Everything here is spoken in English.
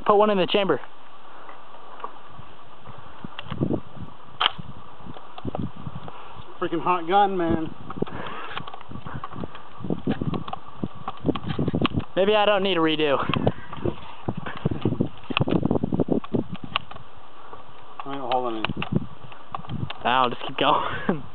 Put one in the chamber. Freaking hot gun, man. Maybe I don't need a redo. I ain't holding it. I'll just keep going.